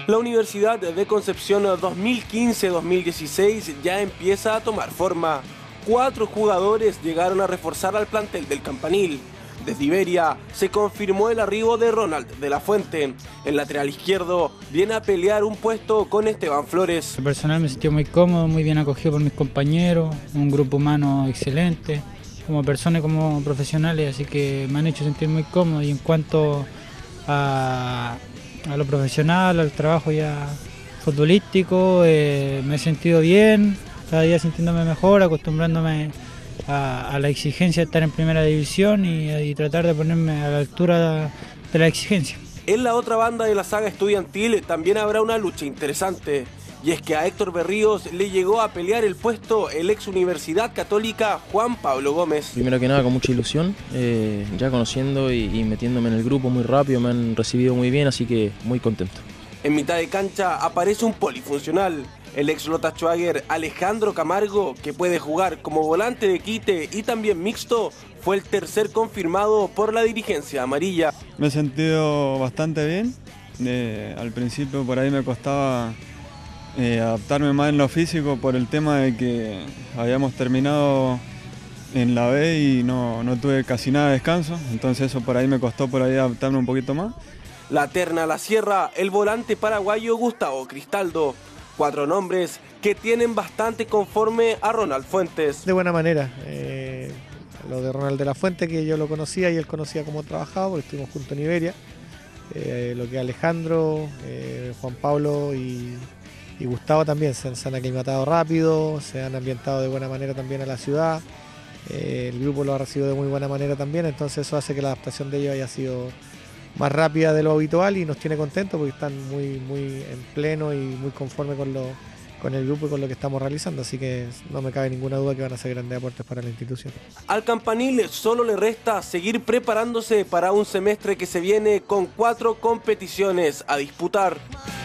La Universidad de Concepción 2015-2016 ya empieza a tomar forma. 4 jugadores llegaron a reforzar al plantel del Campanil. Desde Iberia se confirmó el arribo de Ronald de la Fuente. El lateral izquierdo viene a pelear un puesto con Esteban Flores. Personal me sentí muy cómodo, muy bien acogido por mis compañeros, un grupo humano excelente, como personas y como profesionales, así que me han hecho sentir muy cómodo. Y en cuanto a lo profesional, al trabajo ya futbolístico, me he sentido bien, cada día sintiéndome mejor, acostumbrándome a la exigencia de estar en primera división y tratar de ponerme a la altura de la exigencia. En la otra banda de la saga estudiantil también habrá una lucha interesante, y es que a Héctor Berríos le llegó a pelear el puesto el ex Universidad Católica Juan Pablo Gómez. Primero que nada con mucha ilusión, ya conociendo y metiéndome en el grupo muy rápido, me han recibido muy bien, así que muy contento. En mitad de cancha aparece un polifuncional, el ex Lota Schwager Alejandro Camargo, que puede jugar como volante de quite y también mixto, fue el tercer confirmado por la dirigencia amarilla. Me he sentido bastante bien, al principio por ahí me costaba adaptarme más en lo físico por el tema de que habíamos terminado en la B y no tuve casi nada de descanso, entonces eso por ahí me costó por ahí adaptarme un poquito más. La terna la cierra el volante paraguayo Gustavo Cristaldo. 4 nombres que tienen bastante conforme a Ronald Fuentes. De buena manera, lo de Ronald de la Fuente, que yo lo conocía y él conocía cómo trabajaba, porque estuvimos juntos en Iberia. Lo que Alejandro, Juan Pablo y Gustavo también se han aclimatado rápido, se han ambientado de buena manera también a la ciudad. El grupo lo ha recibido de muy buena manera también, entonces eso hace que la adaptación de ellos haya sido más rápida de lo habitual y nos tiene contentos porque están muy en pleno y muy conformes con el grupo y con lo que estamos realizando, así que no me cabe ninguna duda que van a ser grandes aportes para la institución. Al Campanil solo le resta seguir preparándose para un semestre que se viene con 4 competiciones a disputar.